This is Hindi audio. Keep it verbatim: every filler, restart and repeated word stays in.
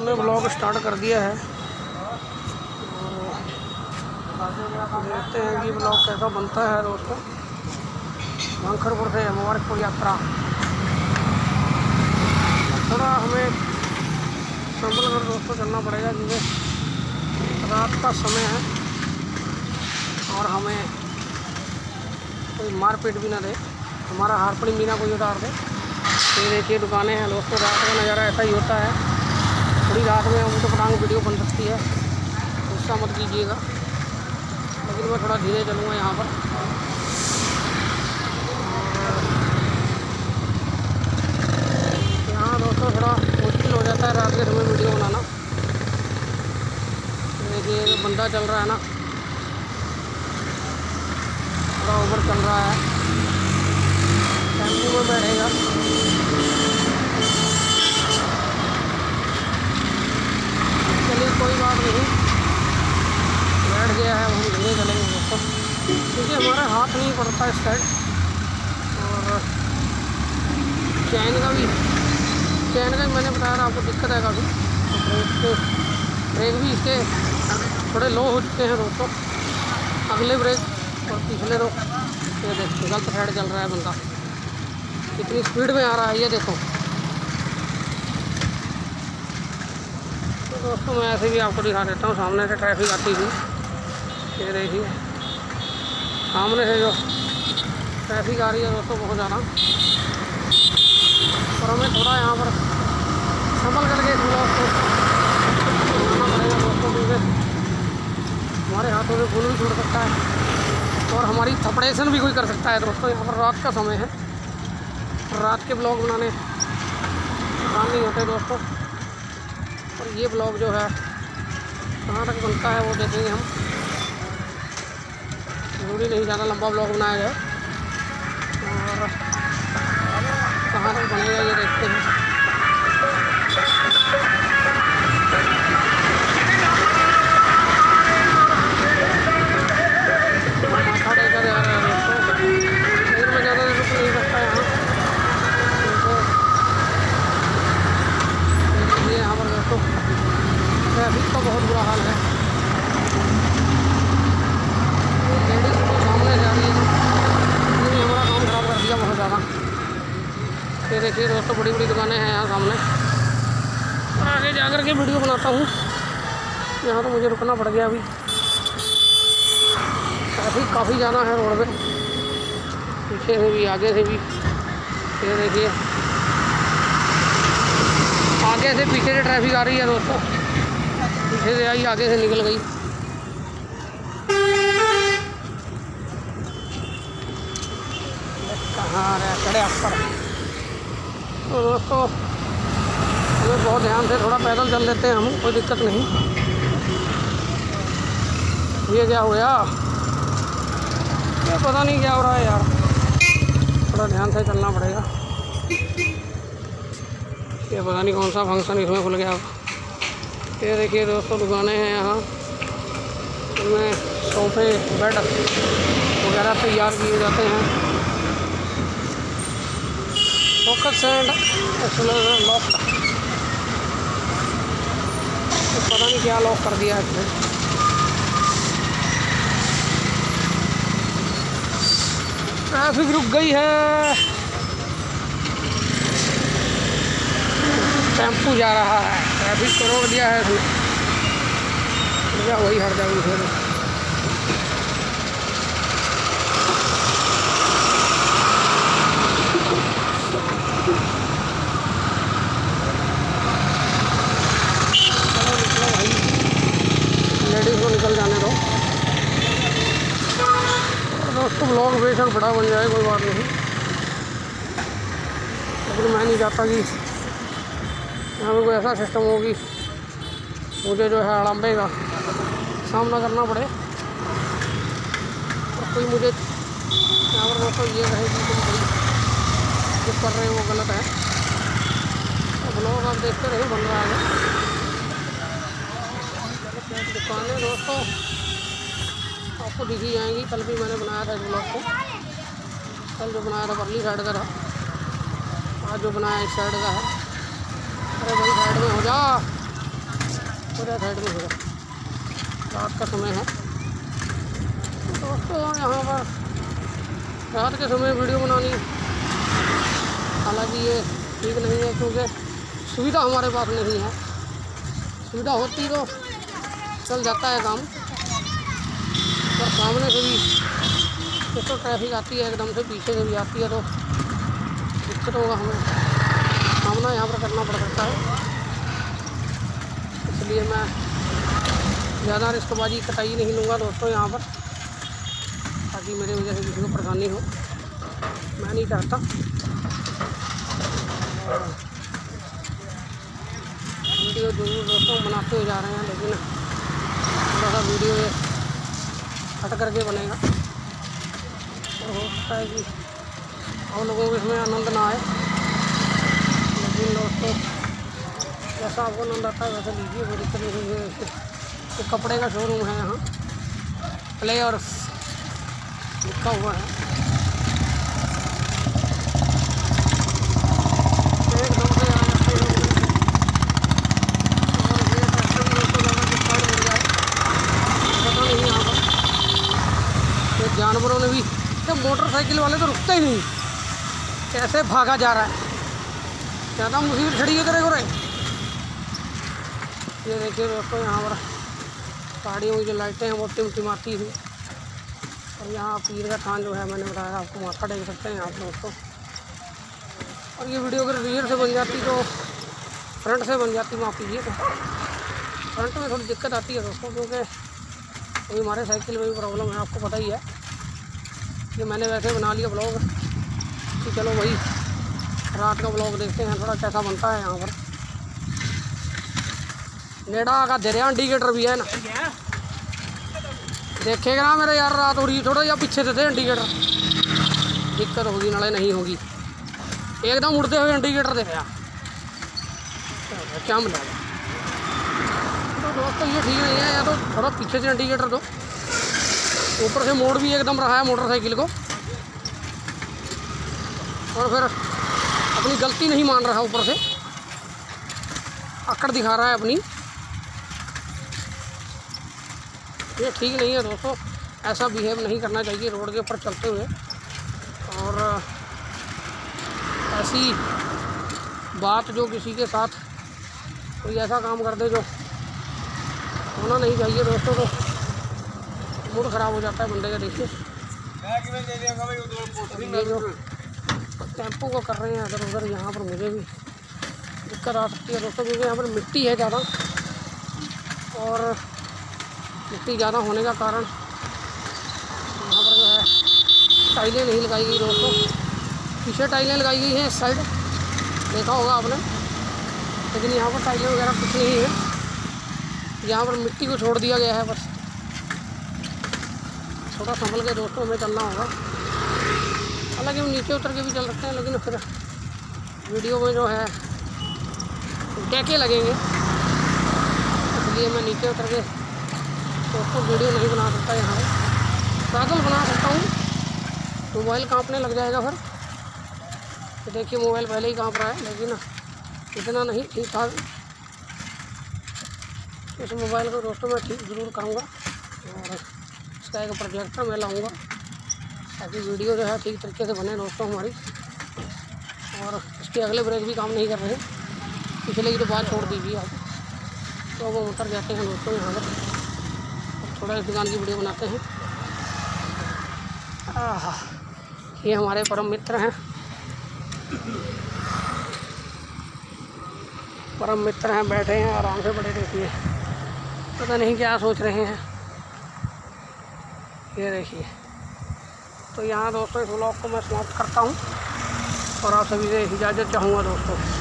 हमने ब्लॉग स्टार्ट कर दिया है और देखते हैं कि ब्लॉग कैसा बनता है दोस्तों। भांखरपुर से मुबारकपुर यात्रा थोड़ा हमें संभल कर दोस्तों चलना पड़ेगा क्योंकि रात का समय है और हमें कोई मारपीट भी ना दे, हमारा हारपड़ी मीना कोई उतार दे। ये देखिए दुकानें हैं दोस्तों, रात का नज़ारा ऐसा ही होता है। थोड़ी रात में हम तो पटांग वीडियो बन सकती है, गुस्सा मत कीजिएगा, लेकिन मैं थोड़ा धीरे चलूँगा यहाँ पर। यहाँ दोस्तों थोड़ा मुश्किल हो जाता है रात के समय वीडियो बनाना। देखिए बंदा चल रहा है ना, थोड़ा ओवर चल रहा है, टेम्पो में बैठेगा। चलिए कोई बात नहीं, बैठ गया है, हम धीरे चलेंगे दोस्तों क्योंकि हमारा हाथ नहीं पड़ता इस साइड। और चैन का भी चैन का भी मैंने बताया था आपको दिक्कत है काफ़ी। ब्रेक के ब्रेक भी इसके थोड़े लो हो चुके हैं दोस्तों, अगले ब्रेक और पिछले रो। ये देखो गलत साइड चल रहा है बंदा, कितनी स्पीड में आ रहा है ये देखो। तो दोस्तों मैं ऐसे भी आपको दिखा देता हूँ, सामने से ट्रैफिक आती हुई, ये देखिए सामने से जो ट्रैफिक आ रही है दोस्तों बहुत ज़्यादा। और हमें थोड़ा यहाँ पर संभल करके इस ब्लॉग को बनाना पड़ेगा दोस्तों, क्योंकि हमारे हाथों में फूल भी छोड़ सकता है और हमारी थपड़ेशन भी कोई कर सकता है दोस्तों। यहाँ पर रात का समय है, रात के ब्लॉग बनाने आसान नहीं होते दोस्तों। और ये ब्लॉग जो है कहाँ तक बनता है वो देखेंगे हम, जरूरी नहीं ज़्यादा लंबा ब्लॉग बनाया जाए, और कहाँ तक बनेगा ये देखते हैं। माथा टेकर जा रहा है दोस्तों, लेकिन मैं ज़्यादा रुक नहीं सकता यहाँ, क्योंकि यहाँ पर दोस्तों ट्रैफिक का बहुत बुरा हाल है। लेडीज तो सामने जा रही है, लेकिन हमारा काम खराब कर दिया बहुत ज़्यादा। ये देखिए दोस्तों बड़ी बड़ी दुकानें हैं यहाँ सामने, और आगे जा कर के वीडियो बनाता हूँ। यहाँ तो मुझे रुकना पड़ गया अभी, ट्रैफिक काफ़ी ज़्यादा है रोड पे, पीछे से भी आगे से भी। ये देखिए आगे से पीछे से ट्रैफिक आ रही है दोस्तों, पीछे से आई आगे से निकल गई। कहाँ रहा चढ़े आप पर। तो दोस्तों हमें बहुत ध्यान से थोड़ा पैदल चल लेते हैं हम, कोई दिक्कत नहीं। ये क्या हो गया, ये पता नहीं क्या हो रहा है यार, थोड़ा ध्यान से चलना पड़ेगा। ये पता नहीं कौन सा फंक्शन इसमें खुल गया। ये देखिए दोस्तों दुकानें हैं यहाँ, इनमें सोफे बेड वगैरह तैयार किए जाते हैं। फोकस एंड एक्सेलरेटर लॉक, तो पता नहीं क्या लॉक कर दिया है इसमें। ट्रैफिक रुक गई है, टेम्पू जा रहा है, ट्रैफिक को रोक दिया है इसने, क्या वही हट जाएगी फिर। चलो निकलो भाई, लेडीज़ को निकल जाने दो। दोस्तों ब्लॉग बेशक बड़ा बन जाए कोई बात नहीं, लेकिन मैं नहीं चाहता कि यहाँ पर कोई ऐसा सिस्टम हो कि मुझे जो है अड़म्बे का सामना करना पड़े, और कोई मुझे यहाँ पर दोस्तों ये कहे कि तुम भाई जो कर रहे हो वो गलत है। तो ब्लॉग आप देखते रहिए, बन रहा है। दुकानें दोस्तों आपको दिखी जाएंगी, कल भी मैंने बनाया था इस ब्लॉग को, कल जो बनाया था परली साइड का था, आज जो बनाया इस साइड का है। अरे भाई साइड में हो जा। पूरे साइड में होगा। रात का समय है दोस्तों। यहाँ पर रात के समय वीडियो बनानी हालांकि ये ठीक नहीं है, क्योंकि सुविधा हमारे पास नहीं है। सुविधा होती तो चल जाता है काम, और सामने से भी तो ट्रैफिक आती है, एकदम से पीछे से भी आती है, तो दिक्कत होगा हमें, सामना यहाँ पर करना पड़ सकता है। इसलिए मैं ज़्यादा रिस्कबाजी कटाई नहीं लूँगा दोस्तों यहाँ पर, ताकि मेरे वजह से किसी को परेशानी हो, मैं नहीं चाहता। वीडियो जरूर दोस्तों बनाते हुए जा रहे हैं, लेकिन थोड़ा सा वीडियो ये हट करके बनेगा, और हो सकता है कि हम लोगों को इसमें आनंद ना आए। लेकिन दोस्तों जैसा आपको आनंद आता है वैसा लीजिए, कोई दिक्कत नहीं है। तो कपड़े का शोरूम है यहाँ, प्लेयर्स लिखा हुआ है। एकदम से आ जाते हैं, और ये ट्रैक्टर भी दोस्तों ज़्यादा डिस्टर्ब हो जाए पता नहीं। यहाँ पर ये जानवरों ने भी, तो मोटरसाइकिल वाले तो रुकते ही नहीं, कैसे भागा जा रहा है, ज़्यादा मुसीबत खड़ी है तेरे को रे। ये देखिए दोस्तों यहाँ पर गाड़ियों की जो लाइटें हैं वो टिमटिमाती हुई, और यहाँ पीर का थान जो है मैंने बताया आपको, माथा टेक सकते हैं आप दोस्तों। और ये वीडियो अगर रियर से बन जाती तो फ्रंट से बन जाती, माफ़ कीजिए, तो फ्रंट में थोड़ी दिक्कत आती है दोस्तों, क्योंकि अभी हमारे साइकिल में भी प्रॉब्लम है, आपको पता ही है। ये मैंने वैसे बना लिया ब्लॉग कि चलो भाई रात का ब्लॉग देखते हैं थोड़ा कैसा बनता है। यहाँ पर नेड़ा का दरिया इंडिकेटर भी है ना, देखेगा ना मेरे यार, रात हो रही थोड़ा या पीछे से थे इंडिकेटर, दिक्कत होगी नाले नहीं होगी, एकदम उड़ते हुए इंडिकेटर दे रहा क्या मिला। तो दोस्तों ये ठीक नहीं है, या तो थोड़ा पीछे से इंडिकेटर दो, ऊपर से मोड़ भी एकदम रहा है मोटरसाइकिल को, और फिर अपनी गलती नहीं मान रहा, ऊपर से अकड़ दिखा रहा है अपनी। ये ठीक नहीं है दोस्तों, ऐसा बिहेव नहीं करना चाहिए रोड के ऊपर चलते हुए। और ऐसी बात जो किसी के साथ कोई ऐसा काम कर दे जो होना नहीं चाहिए दोस्तों, तो मूड ख़राब हो जाता है बंदे का। देखिए ये जो टेम्पो को कर रहे हैं अगर उधर, यहाँ पर मुझे भी दिक्कत आ सकती है दोस्तों, क्योंकि यहाँ पर मिट्टी है ज़्यादा, और मिट्टी ज़्यादा होने का कारण यहाँ पर जो है टाइलें नहीं लगाई गई दोस्तों। पीछे टाइलें लगाई गई हैं इस साइड, देखा होगा आपने, लेकिन यहाँ पर टाइलें वगैरह कुछ नहीं है, यहाँ पर मिट्टी को छोड़ दिया गया है बस। थोड़ा संभल के दोस्तों हमें चलना होगा, हालांकि हम नीचे उतर के भी चल सकते हैं, लेकिन फिर वीडियो में जो है डेके लगेंगे, इसलिए मैं नीचे उतर के दोस्तों वीडियो नहीं बना सकता। यहाँ पैदल बना सकता हूँ, मोबाइल कांपने लग जाएगा फिर। तो देखिए मोबाइल पहले ही कांप रहा है, लेकिन इतना नहीं ठीक ठाक। इस मोबाइल को दोस्तों मैं ठीक ज़रूर करूँगा, और इसका एक प्रोजेक्टर मैं लाऊँगा, ताकि वीडियो जो है ठीक तरीके से बने दोस्तों हमारी। और इसके अगले ब्रेक भी काम नहीं कर रहे, पिछले की तो बात छोड़ दीजिए आप। तो अब हम उतर जाते हैं दोस्तों यहाँ पर, थोड़ा इस दुकान की वीडियो बनाते हैं। आह, ये हमारे परम मित्र हैं, परम मित्र हैं, बैठे हैं आराम से, बड़े देखिए पता नहीं क्या सोच रहे हैं। ये देखिए, तो यहाँ दोस्तों इस व्लॉग को मैं समाप्त करता हूँ, और आप सभी से इजाज़त चाहूँगा दोस्तों।